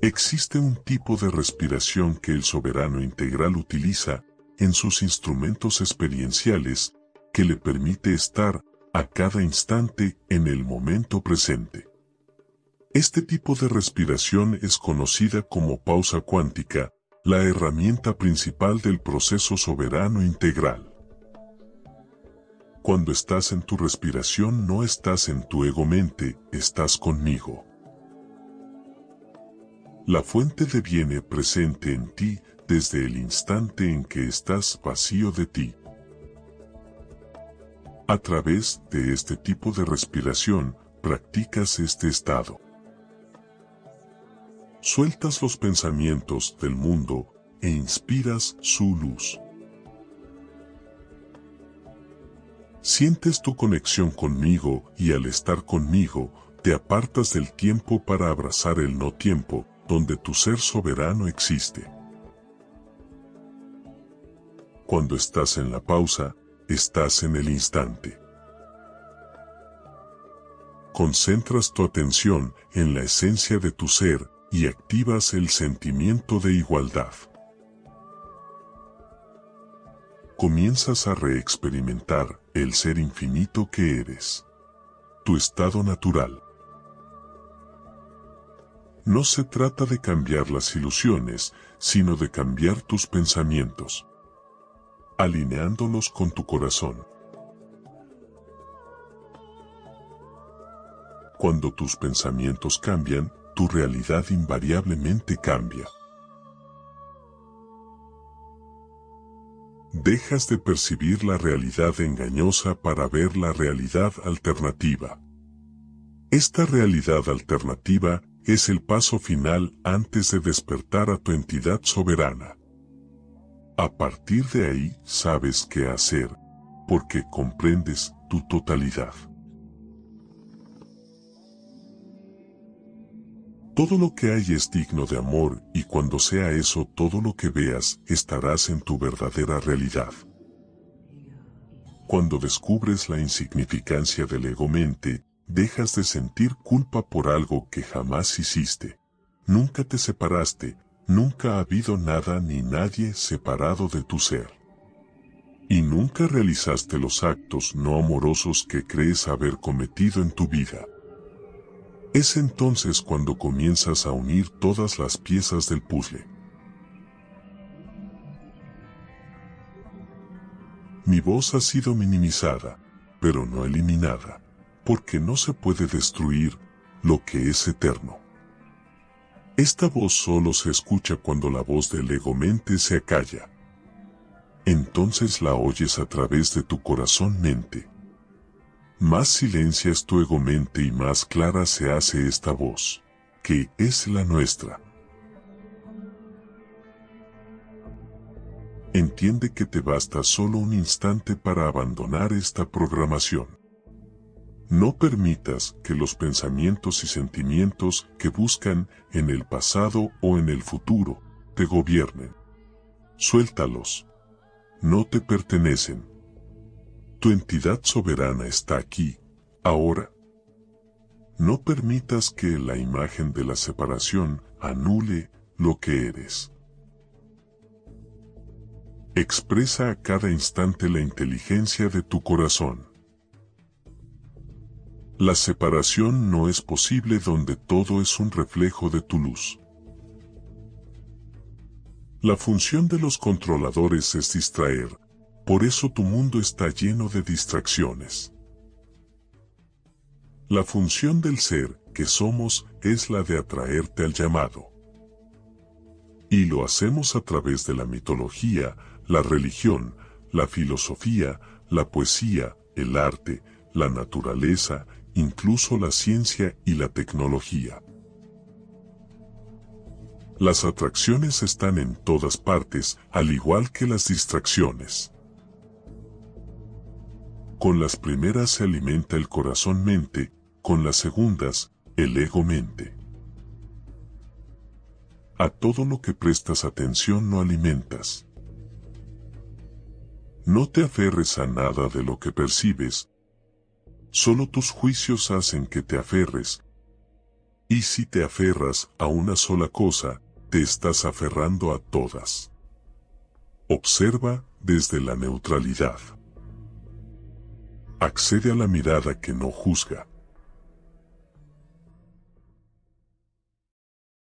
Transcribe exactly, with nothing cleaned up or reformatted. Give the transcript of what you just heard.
Existe un tipo de respiración que el soberano integral utiliza en sus instrumentos experienciales que le permite estar a cada instante en el momento presente. Este tipo de respiración es conocida como pausa cuántica, la herramienta principal del proceso soberano integral. Cuando estás en tu respiración no estás en tu ego-mente, estás conmigo. La fuente deviene presente en ti desde el instante en que estás vacío de ti. A través de este tipo de respiración, practicas este estado. Sueltas los pensamientos del mundo e inspiras su luz. Sientes tu conexión conmigo y al estar conmigo, te apartas del tiempo para abrazar el no tiempo, donde tu ser soberano existe. Cuando estás en la pausa, estás en el instante. Concentras tu atención en la esencia de tu ser y activas el sentimiento de igualdad. Comienzas a reexperimentar el ser infinito que eres. Tu estado natural. No se trata de cambiar las ilusiones, sino de cambiar tus pensamientos, alineándolos con tu corazón. Cuando tus pensamientos cambian, tu realidad invariablemente cambia. Dejas de percibir la realidad engañosa para ver la realidad alternativa. Esta realidad alternativa es el paso final antes de despertar a tu entidad soberana. A partir de ahí sabes qué hacer, porque comprendes tu totalidad. Todo lo que hay es digno de amor y cuando sea eso todo lo que veas estarás en tu verdadera realidad. Cuando descubres la insignificancia del ego-mente, dejas de sentir culpa por algo que jamás hiciste. Nunca te separaste, nunca ha habido nada ni nadie separado de tu ser. Y nunca realizaste los actos no amorosos que crees haber cometido en tu vida. Es entonces cuando comienzas a unir todas las piezas del puzzle. Mi voz ha sido minimizada, pero no eliminada, porque no se puede destruir lo que es eterno. Esta voz solo se escucha cuando la voz del ego-mente se acalla. Entonces la oyes a través de tu corazón-mente. Más silencias tu ego-mente y más clara se hace esta voz, que es la nuestra. Entiende que te basta solo un instante para abandonar esta programación. No permitas que los pensamientos y sentimientos que buscan en el pasado o en el futuro te gobiernen. Suéltalos. No te pertenecen. Tu entidad soberana está aquí, ahora. No permitas que la imagen de la separación anule lo que eres. Expresa a cada instante la inteligencia de tu corazón. La separación no es posible donde todo es un reflejo de tu luz. La función de los controladores es distraer, por eso tu mundo está lleno de distracciones. La función del ser que somos es la de atraerte al llamado. Y lo hacemos a través de la mitología, la religión, la filosofía, la poesía, el arte, la naturaleza, incluso la ciencia y la tecnología. Las atracciones están en todas partes, al igual que las distracciones. Con las primeras se alimenta el corazón-mente, con las segundas, el ego-mente. A todo lo que prestas atención no alimentas. No te aferres a nada de lo que percibes. Solo tus juicios hacen que te aferres. Y si te aferras a una sola cosa, te estás aferrando a todas. Observa desde la neutralidad. Accede a la mirada que no juzga.